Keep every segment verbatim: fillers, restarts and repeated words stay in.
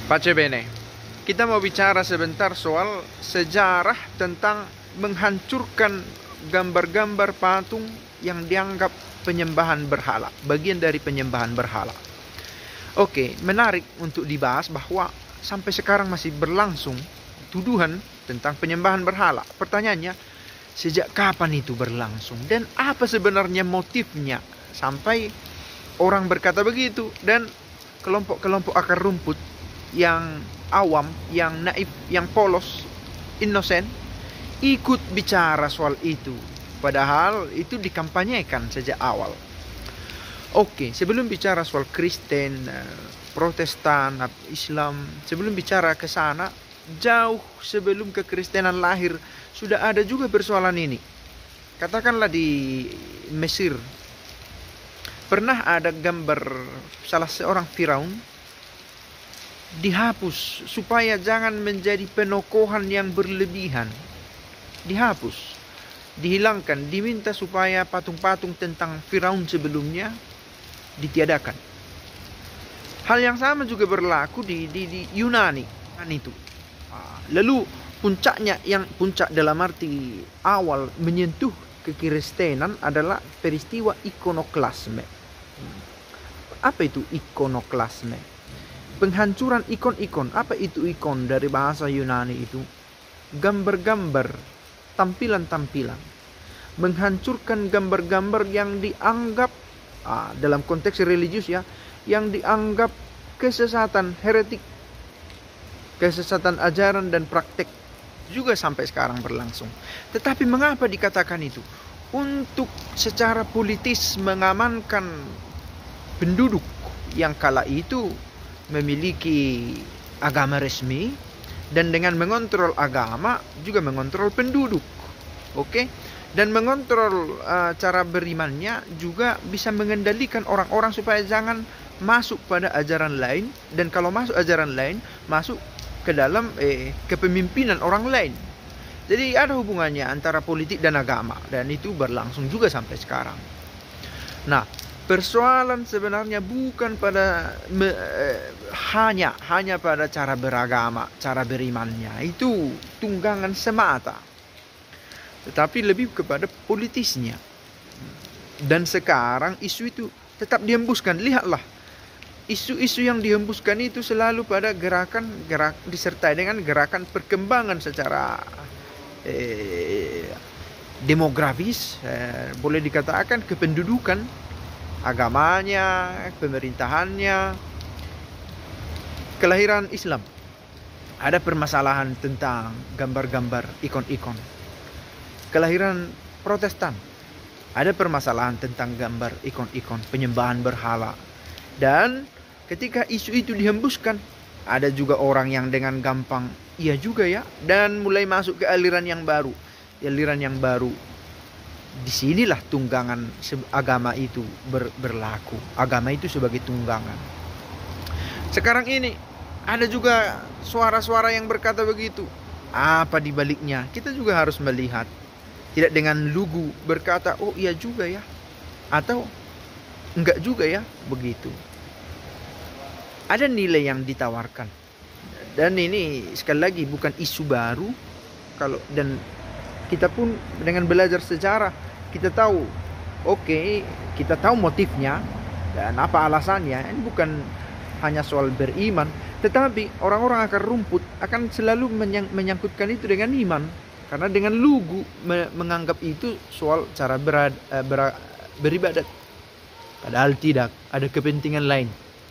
Pace bene, kita mau bicara sebentar soal sejarah tentang menghancurkan gambar-gambar patung yang dianggap penyembahan berhala, bagian dari penyembahan berhala. Oke, menarik untuk dibahas bahwa sampai sekarang masih berlangsung tuduhan tentang penyembahan berhala. Pertanyaannya, sejak kapan itu berlangsung dan apa sebenarnya motifnya sampai orang berkata begitu, dan kelompok-kelompok akar rumput yang awam, yang naif, yang polos, innocent ikut bicara soal itu, padahal itu dikampanyekan sejak awal. Oke, sebelum bicara soal Kristen, Protestan, Islam, sebelum bicara ke sana, jauh sebelum kekristenan lahir sudah ada juga persoalan ini. Katakanlah di Mesir pernah ada gambar salah seorang Firaun dihapus supaya jangan menjadi penokohan yang berlebihan. Dihapus, dihilangkan, diminta supaya patung-patung tentang Firaun sebelumnya ditiadakan. Hal yang sama juga berlaku di, di, di Yunani kan itu. Lalu puncaknya, yang puncak dalam arti awal menyentuh kekristenan adalah peristiwa ikonoklasme. Apa itu ikonoklasme? Penghancuran ikon-ikon. Apa itu ikon dari bahasa Yunani itu? Gambar-gambar, tampilan-tampilan. Menghancurkan gambar-gambar yang dianggap ah, dalam konteks religius ya, yang dianggap kesesatan, heretik, kesesatan ajaran dan praktek, juga sampai sekarang berlangsung. Tetapi mengapa dikatakan itu? Untuk secara politis mengamankan penduduk yang kala itu memiliki agama resmi, dan dengan mengontrol agama juga mengontrol penduduk. Oke, dan mengontrol uh, cara berimannya juga bisa mengendalikan orang-orang supaya jangan masuk pada ajaran lain, dan kalau masuk ajaran lain masuk ke dalam eh, kepemimpinan orang lain. Jadi ada hubungannya antara politik dan agama, dan itu berlangsung juga sampai sekarang. Nah, persoalan sebenarnya bukan pada me, eh, hanya hanya pada cara beragama, cara berimannya, itu tunggangan semata, tetapi lebih kepada politisnya. Dan sekarang isu itu tetap dihembuskan. Lihatlah, isu-isu yang dihembuskan itu selalu pada gerakan gerak disertai dengan gerakan perkembangan secara eh, demografis, eh, boleh dikatakan kependudukan, agamanya, pemerintahannya, kelahiran Islam. Ada permasalahan tentang gambar-gambar, ikon-ikon. Kelahiran Protestan, ada permasalahan tentang gambar, ikon-ikon, penyembahan berhala. Dan ketika isu itu dihembuskan, ada juga orang yang dengan gampang, iya juga ya, dan mulai masuk ke aliran yang baru. Aliran yang baru, disinilah tunggangan agama itu ber, berlaku. Agama itu sebagai tunggangan. Sekarang ini ada juga suara-suara yang berkata begitu. Apa dibaliknya? Kita juga harus melihat. Tidak dengan lugu berkata, oh iya juga ya, atau enggak juga ya, begitu. Ada nilai yang ditawarkan. Dan ini sekali lagi bukan isu baru. Kalau dan kita pun dengan belajar sejarah, kita tahu, oke, okay, kita tahu motifnya dan apa alasannya. Ini bukan hanya soal beriman, tetapi orang-orang akar rumput akan selalu menyang, menyangkutkan itu dengan iman. Karena dengan lugu me, menganggap itu soal cara berad, ber, beribadat. Padahal tidak, ada kepentingan lain.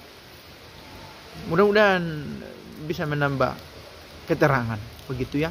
Mudah-mudahan bisa menambah keterangan, begitu ya.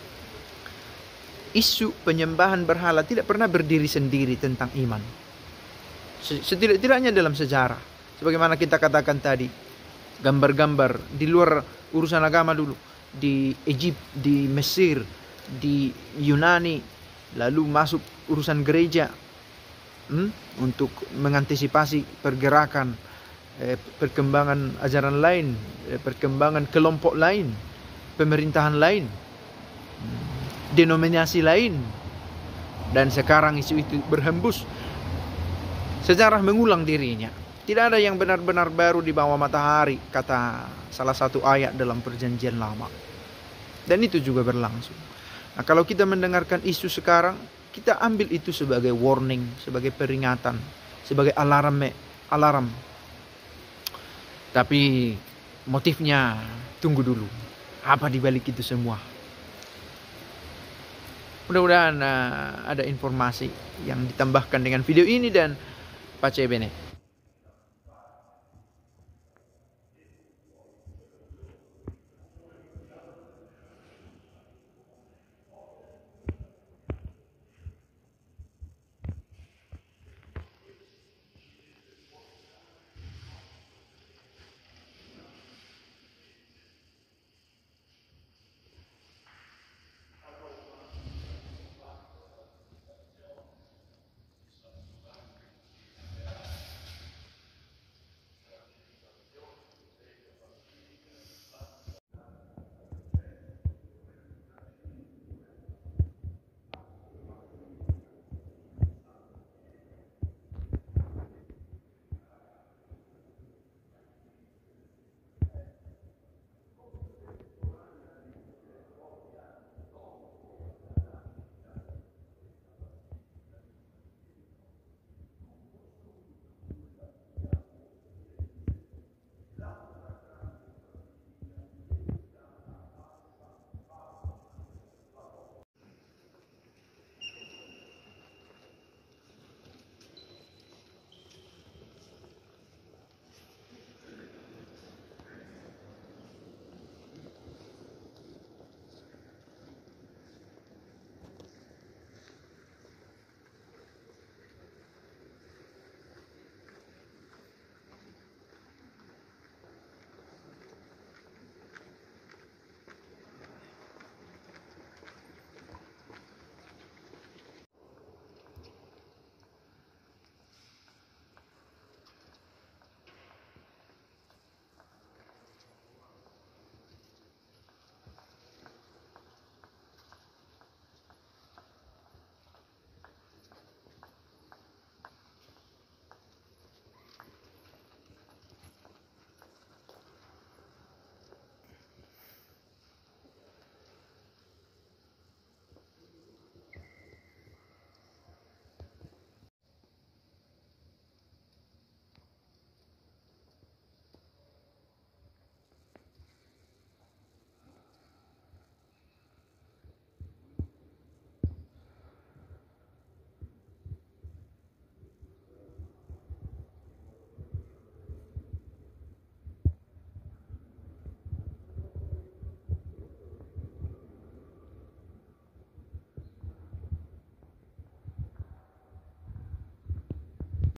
Isu penyembahan berhala tidak pernah berdiri sendiri tentang iman. Setidak-tidaknya dalam sejarah, sebagaimana kita katakan tadi, gambar-gambar di luar urusan agama dulu, di Egypt, di Mesir, di Yunani, lalu masuk urusan gereja hmm, untuk mengantisipasi pergerakan, eh, perkembangan ajaran lain, eh, perkembangan kelompok lain, pemerintahan lain, denominasi lain, dan sekarang isu itu berhembus. Sejarah mengulang dirinya. Tidak ada yang benar-benar baru di bawah matahari, kata salah satu ayat dalam Perjanjian Lama. Dan itu juga berlangsung. Nah, kalau kita mendengarkan isu sekarang, kita ambil itu sebagai warning, sebagai peringatan, sebagai alarm, alarm. Tapi motifnya tunggu dulu. Apa dibalik itu semua? Mudah-mudahan uh, ada informasi yang ditambahkan dengan video ini dan pace bene.